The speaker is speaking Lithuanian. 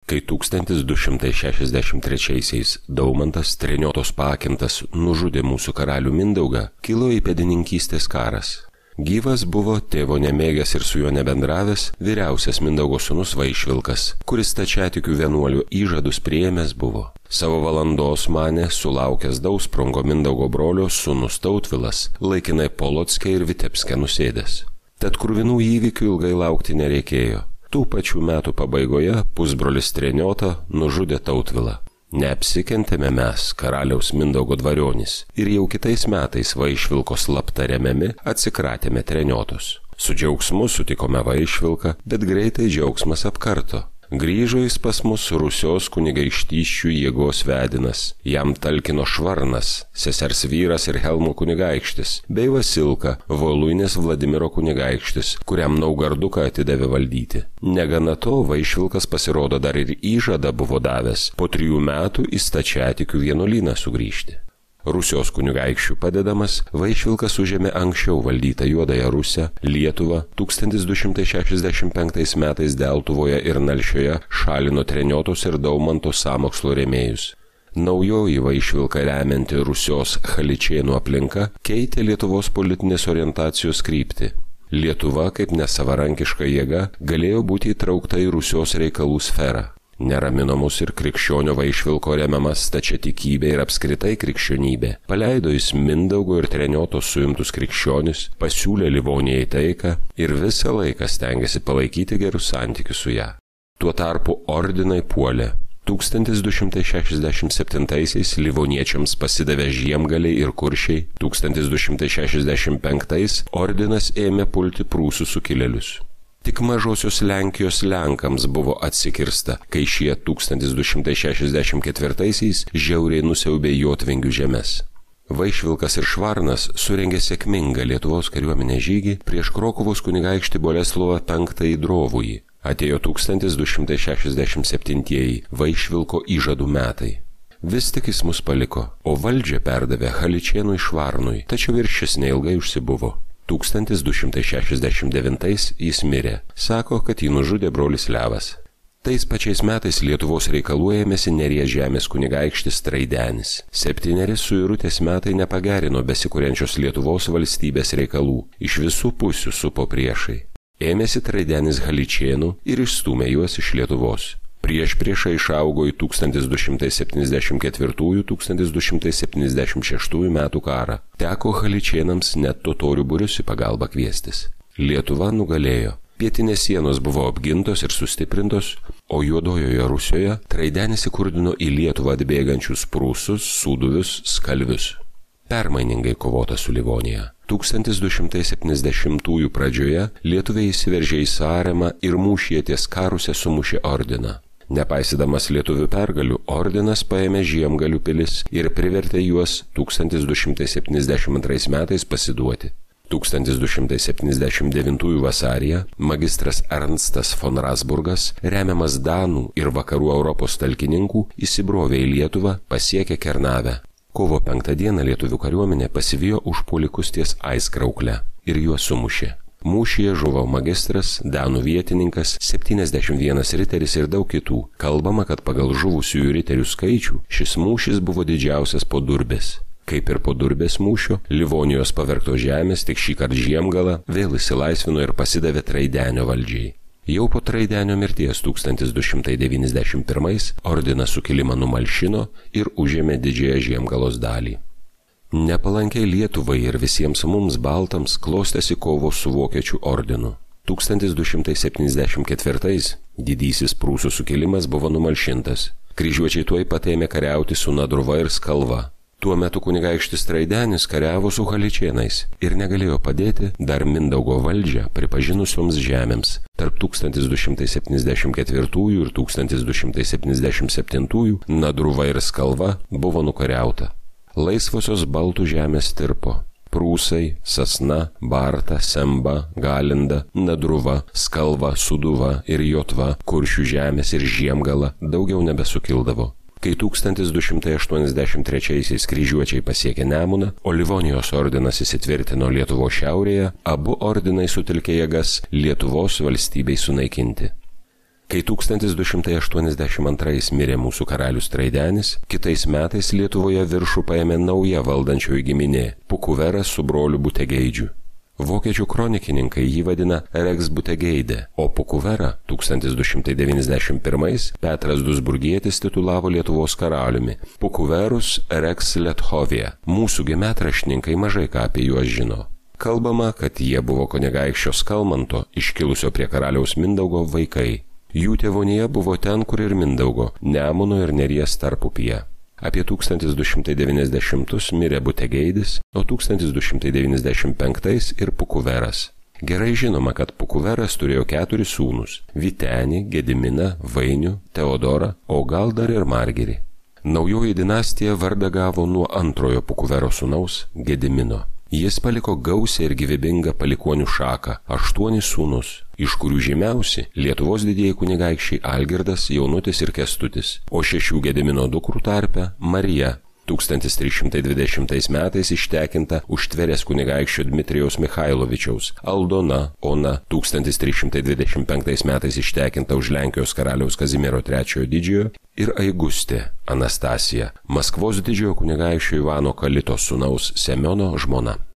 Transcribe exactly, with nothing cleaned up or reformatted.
Kai tūkstantis du šimtai šešiasdešimt trečiaisiais Daumantas Treniotos paakintas nužudė mūsų karalių Mindaugą, kilo įpėdininkystės karas. Gyvas buvo tėvo nemėgęs ir su juo nebendravęs vyriausias Mindaugo sūnus Vaišvilkas, kuris stačiatikių vienuolių įžadus priėmęs buvo. Savo valandos manė sulaukęs Dausprongo Mindaugo brolio sūnus Tautvilas, laikinai Polocke ir Vitebske nusėdęs. Tad kruvinų įvykių ilgai laukti nereikėjo. Tų pačių metų pabaigoje pusbrolis Treniota nužudė Tautvilą. Neapsikentėme mes, karaliaus Mindaugo dvarionis, ir jau kitais metais Vaišvilko slapta remiami atsikratėme Treniotos. Su džiaugsmu sutikome Vaišvilką, bet greitai džiaugsmas apkarto. Grįžo jis pas mus Rusios kunigaikštysčių jėgos vedinas, jam talkino Švarnas, sesers vyras ir Helmo kunigaikštis, bei Vasilka, Voluinės Vladimiro kunigaikštis, kuriam Naugarduką atidavė valdyti. Negana to, Vaišvilkas pasirodo dar ir įžadą buvo davęs po trijų metų į stačiatikių vienuolyną sugrįžti. Rusijos kunigaikščių padedamas, Vaišvilkas užėmė anksčiau valdytą Juodąją Rusią, Lietuvą, tūkstantis du šimtai šešiasdešimt penktais metais Deltuvoje ir Nalšioje šalino Treniotos ir Daumanto sąmokslo rėmėjus. Naujoji Vaišvilką remianti Rusios Haličėnų aplinka keitė Lietuvos politinės orientacijos kryptį. Lietuva, kaip nesavarankiška jėga, galėjo būti įtraukta į Rusios reikalų sferą. Neramino mus ir krikščionio Vaišvilko remiamas stačiatikybė ir apskritai krikščionybė. Paleido jis Mindaugo ir Treniotos suimtus krikščionis, pasiūlė Livonijai taiką ir visą laiką stengiasi palaikyti gerus santykius su ją. Tuo tarpu ordinai puolė. tūkstantis du šimtai šešiasdešimt septintaisiais Livoniečiams pasidavė Žiemgaliai ir Kuršiai, tūkstantis du šimtai šešiasdešimt penktais ordinas ėmė pulti prūsų sukilėlius. Tik mažosios Lenkijos Lenkams buvo atsikirsta, kai šie tūkstantis du šimtai šešiasdešimt ketvirtaisiais žiauriai nusiaubė Jotvingių žemes. Vaišvilkas ir Švarnas surengė sėkmingą Lietuvos kariuomenės žygį prieš Krokuvos kunigaikštį Boleslovą penktąjį Drovųjį. Atėjo tūkstantis du šimtai šešiasdešimt septintieji Vaišvilko įžadų metai. Vis tik jis mus paliko, o valdžią perdavė Haličėnui Švarnui, tačiau ir šis neilgai užsibuvo. tūkstantis du šimtai šešiasdešimt devintais jis mirė. Sako, kad jį nužudė brolis Levas. Tais pačiais metais Lietuvos reikalų ėmėsi Neries žemės kunigaikštis Traidenis. Septyneri suirutės metai nepagerino besikuriančios Lietuvos valstybės reikalų. Iš visų pusių supo priešai. Ėmėsi Traidenis Haličėnų ir išstūmė juos iš Lietuvos. Prieš priešą išaugo į tūkstantis du šimtai septyniasdešimt ketvirtųjų - tūkstantis du šimtai septyniasdešimt šeštųjų metų karą. Teko Haličėnams net totorių būrius į pagalbą kviestis. Lietuva nugalėjo. Pietinės sienos buvo apgintos ir sustiprintos, o Juodojoje Rusijoje Traidenis įkurdino į Lietuvą atbėgančius prūsus, sūduvius, skalvius. Permainingai kovota su Livonija. tūkstantis du šimtai septyniasdešimtųjų pradžioje lietuviai įsiveržė į Saremą ir mūšyje ties Karuse sumušė ordiną. Nepaisydamas lietuvių pergalių, ordinas paėmė Žiemgalių pilis ir privertė juos tūkstantis du šimtai septyniasdešimt antrais metais pasiduoti. tūkstantis du šimtai septyniasdešimt devintųjų vasaryje magistras Ernstas von Rasburgas, remiamas Danų ir vakarų Europos talkininkų, įsibrovė į Lietuvą, pasiekė Kernavę. Kovo penktą dieną lietuvių kariuomenė pasivijo užpuolikus ties Aiskraukle ir juos sumušė. Mūšyje žuvo magistras, Danų vietininkas, septyniasdešimt vienas riteris ir daug kitų. Kalbama, kad pagal žuvusiųjų riterių skaičių šis mūšis buvo didžiausias po Durbės. Kaip ir po Durbės mūšio, Livonijos pavergtos žemės tik šįkart Žiemgala vėl įsilaisvino ir pasidavė Traidenio valdžiai. Jau po Traidenio mirties tūkstantis du šimtai devyniasdešimt pirmais ordinas sukilimą numalšino ir užėmė didžiąją Žiemgalos dalį. Nepalankiai Lietuvai ir visiems mums baltams klostėsi kovos su Vokiečių ordinu. tūkstantis du šimtai septyniasdešimt ketvirtais didysis prūsų sukilimas buvo numalšintas. Kryžiuočiai tuoj pat ėmė kariauti su Nadruva ir Skalva. Tuo metu kunigaikštis Traidenis kariavo su Haličėnais ir negalėjo padėti dar Mindaugo valdžią pripažinusioms žemėms. Tarp tūkstantis du šimtai septyniasdešimt ketvirtųjų ir tūkstantis du šimtai septyniasdešimt septintųjų Nadruva ir Skalva buvo nukariauta. Laisvosios baltų žemės tirpo. Prūsai, Sasna, Barta, Semba, Galinda, Nadruva, Skalva, Suduva ir Jotva, Kuršių žemės ir Žiemgala daugiau nebesukildavo. Kai tūkstantis du šimtai aštuoniasdešimt trečiaisiais kryžiuočiai pasiekė Nemuną, o Livonijos ordinas įsitvirtino Lietuvos šiaurėje, abu ordinai sutelkė jėgas Lietuvos valstybei sunaikinti. Kai tūkstantis du šimtai aštuoniasdešimt antrais mirė mūsų karalius Traidenis, kitais metais Lietuvoje viršų paėmė nauja valdančioji giminė – Pukuveras su broliu Butegeidžiu. Vokiečių kronikininkai jį vadina Rex Butegeide, o Pukuverą tūkstantis du šimtai devyniasdešimt pirmais Petras Duisburgietis titulavo Lietuvos karaliumi – Pukuverus Rex Lethovia. Mūsų metraštininkai mažai ką apie juos žino. Kalbama, kad jie buvo kunigaikščio Skalmanto, iškilusio prie karaliaus Mindaugo vaikai. Jų tėvonija buvo ten, kur ir Mindaugo, Nemuno ir Neries tarpupyje. Apie tūkstantis du šimtai devyniasdešimtus mirė Butegeidis, o tūkstantis du šimtai devyniasdešimt penktais ir Pukuveras. Gerai žinoma, kad Pukuveras turėjo keturis sūnus – Vytenį, Gediminą, Vainių, Teodorą, o gal dar ir Margirį. Naujoji dinastija vardą gavo nuo antrojo Pukuvero sūnaus Gedimino. Jis paliko gausią ir gyvybingą palikuonių šaką – aštuonis sūnus, iš kurių žymiausi Lietuvos didieji kunigaikščiai Algirdas, Jaunutis ir Kęstutis, o šešių Gedimino dukrų tarpe Marija, tūkstantis trys šimtai dvidešimtais metais ištekinta už Tverės kunigaikščio Dmitrijaus Michailovičiaus, Aldona, Ona, tūkstantis trys šimtai dvidešimt penktais metais ištekinta už Lenkijos karaliaus Kazimiero trečiojo didžiojo ir Aigustė, Anastasija, Maskvos didžiojo kunigaikščio Ivano Kalitos sūnaus Semiono žmona.